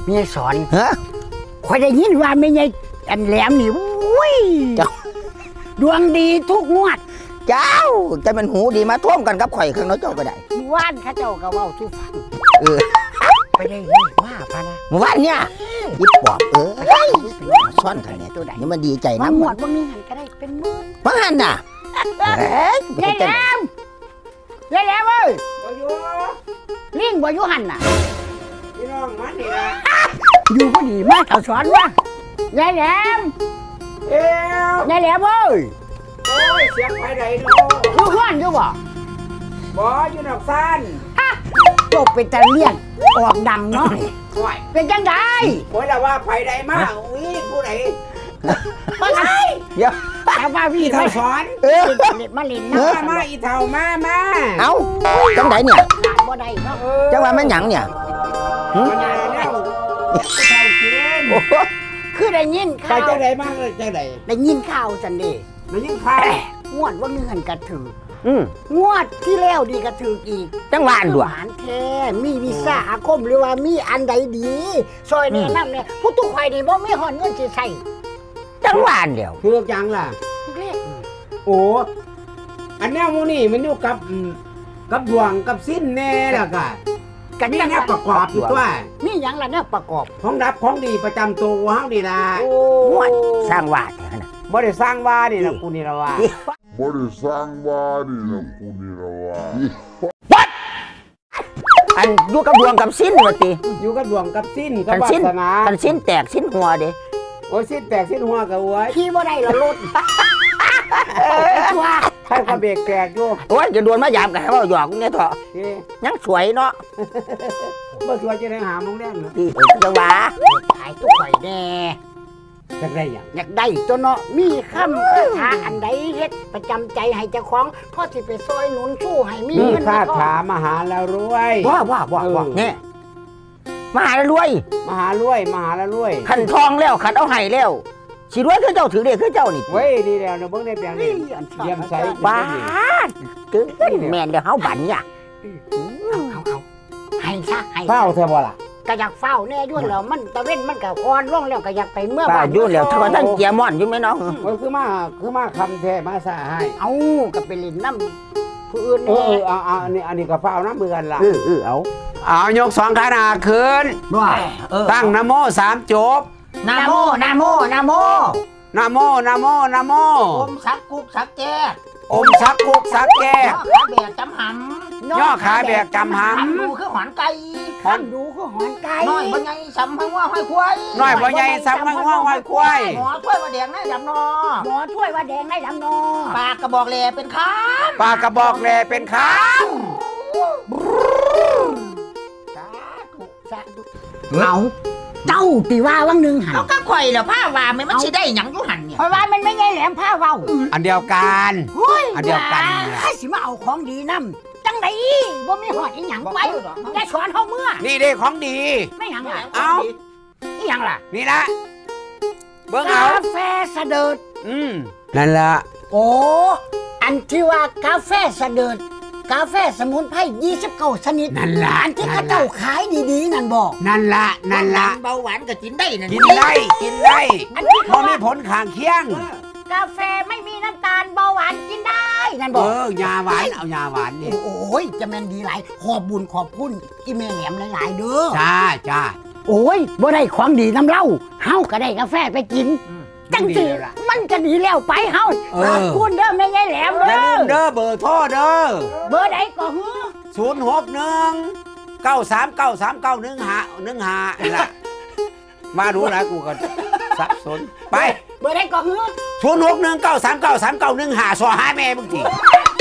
มีสอนฮะคอยได้ยินว่าไม่ใช่อันแหลมนี่อุ้ยดวงดีทุกงวดเจ้าจะเป็นหูดีมาท่วมกันกับข่อยข้างน้อยเจ้าก็ได้ว่านข้าเจ้าก็เว้าทุกฟังไปได้ยินว่าพะนะเมื่อวานเนี่ยยิบปอบซ่อนกันเนี่ยตัวไหนนี่มันดีใจนะหมดบางนึงหันก็ได้เป็นหมื่นว่าหันน่ะยายแหลมเอ้ยลิงบ่อยู่หันน่ะพี่น้องมันนี่นะอยู่พอดีมากเขาสอนว่ายายแหลมยายแหลมเอ้ยโอ้ยเสียงไปไหนเนาะอยู่ห้อนอยู่บ่อยู่นอกซ่านจบเป็นตะเลียนออกดังเนาะเป็นจังไดโอ้ยแต่ว่าไปไหนมาอุ้ยผู้ใดเดี๋ยวแต่ว่าพี่เขาสอนมาเล่นนะมาอีเท่ามาเอ้าจังไดเนี่ยบ่ได้เนาะจังว่ามันหยังเนี่ยมันอะไรแล้วเท่ากินคือได้ยินข่าวจังไดมาจังไดได้ยินข่าวสันเดได้ยินข่าวงวดว่าเงินกระถืองวดที่แล้วดีกระถืออีกจังหวานด้วยหวานแท้มีวิซ่าอาคมหรือว่ามีอันใดดีซอยแนะนำเนี่ยผู้ตุกไข่นี่บ่มีหอนเงินสิใส่จังหวานเดียวคือจังล่ะโอ้อันแนวมูนี่มันอยู่กับดวงกับสิ้นแน่ล่ะกันนี่เนี่ยประกอบอยู่ตัวนี่ยังล่ะเนี่ยประกอบของรับของดีประจำตัวเฮานี่ล่ะงวดสร้างวาดนะบ่ได้สร้างว่านี่ล่ะกูนี่ล่ะว่าบ่ได้สร้างว่านี่ล่ะกูนี่ล่ะว่าอันอยู่กับดวงกับสิ้นว่าติอยู่กับดวงกับสิ้นกับวาสนาคันสิ้นแตกสิ้นหัวเด้โอ้ยสิ้นแตกสิ้นหัวก็โอ้ยขี่บ่ได้ละรถว่าใครก็เบรกแตกอยู่โอ้ยจะดวนมายามกันให้เว้าหยอกเนี่ยเถาะยังสวยเนาะบ่สวยจะได้หามองแดงเนาะจังหวะขายตุ๊กไข่แน่อยากได้หยังอยากได้ตัวเนาะมีคำคาถาอันใดเฮ็ดประจำใจให้เจ้าของพ่อสิไปซอยหนุนสู้ให้มีเงินคาถามหาแล้วรวยว่าเนี่ยมหาแล้วรวยมหารวยขันทองแล้วขันเอาไห้แล้วสิรวยคือเจ้าถือเด็กคือเจ้านี่เว้ยดีแล้วนะเบิ่งได้แปลงนี่เยี่ยมใสบ้าตึ้งแม่นเดี๋ยวเฮาบันเนี่ยเอาให้ซะให้เฝ้าแท้บ่ล่ะก็อยากเฝ้าแน่ยุ่นแล้วมันตะเว้นมันก็อ่อนลงแล้วก็อยากไปเมื่อบ้านยุ่นแล้วถ้าตั้งเกียร์ม่อนอยู่ไหมน้องคือมาคำแท้มาซะให้เอาก็ไปเล่นน้ำผู้อื่นอันนี้ก็เฝ้าน้ำมือกันล่ะเอายก2ขาหน้าขึ้นตั้งนะโม3จบนะโมนะโมนะโมนะโมนะโมนะโมอมสักกุกสักแก่อมสักกุกสักแก่ขาแบกจำหำย่อขาแบกจำหำดูคือหอนไก่ดูคือหอนไก่น้อยบ่ใหญ่ซ้ำให้ว่าห้อยควายน้อยบ่ใหญ่ซ้ำให้ว่าห้อยควายหมอช่วยว่าแดงในดำนอหมอช่วยว่าแดงในดำนอปากกระบอกแหล่เป็นค้างปากกระบอกแหล่เป็นค้างเอาเจ้าตีว่าวังหนึ่งหันเขาก็ข่อยแล้วผ้าว่ามันสิได้หยังอยู่หันเนี่ยเพราะว่ามันไม่ไงแหลมผ้าเว้าอันเดียวกันอันเดียวกันสิมาเอาของดีนำจังไดบ่มีหอดอีหยังไปอย่าสอนเฮาเมื่อนี่เด้ของดีไม่หยังล่ะเอาอีหยังล่ะนี่ละเบิ่งเอากาแฟเสด็จนั่นละโอ้อันที่ว่ากาแฟเสด็จกาแฟสมุนไพร29ชนิดนั่นละอันที่เขาเจ้าขายดีๆนั่นบอกนั่นละเบาหวานก็กินได้นั่นกินได้เพราะมีผลข้างเคียงกาแฟไม่มีน้ำตาลเบาหวานกินได้นั่นบอกยาหวานเอายาหวานนี่โอ้ยจะแม่นดีหลายขอบบุญขอบคุณอีแม่แหลมหลายๆเด้อจ้าโอ้ยบ่ได้ของดีน้ำเหล้าเฮาก็ได้กาแฟไปกินจังสิมันก็ดีแล้วไปเฮาคุณเด้อแม่ยายแหลมเด้อเบอร์โทรเด้อเบอร์ใดก็ฮือ 061 9393915นี่ล่ะมาดูนะกูก็สับสนไปเบอร์ใดก็ฮือ 061 9393915สอหาแม่มึงที